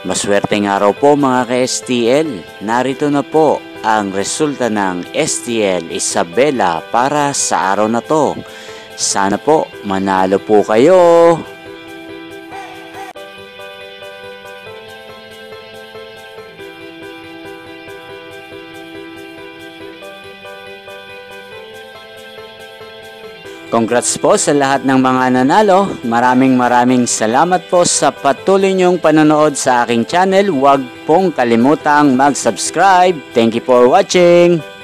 Maswerteng araw po mga ka-STL. Narito na po ang resulta ng STL Isabela para sa araw na to. Sana po manalo po kayo. Congrats po sa lahat ng mga nanalo. Maraming salamat po sa patuloy niyong panonood sa aking channel. Huwag pong kalimutang mag-subscribe. Thank you for watching.